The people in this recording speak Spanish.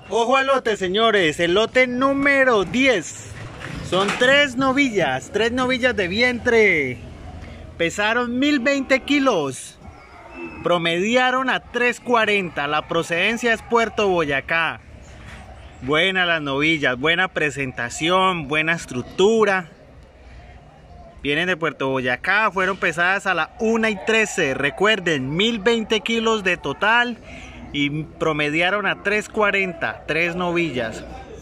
Ojo al lote, señores, el lote número 10. Son tres novillas de vientre. Pesaron 1020 kilos. Promediaron a 340. La procedencia es Puerto Boyacá. Buenas las novillas, buena presentación, buena estructura. Vienen de Puerto Boyacá, fueron pesadas a la 1:13. Recuerden, 1020 kilos de total y promediaron a 340, tres novillas.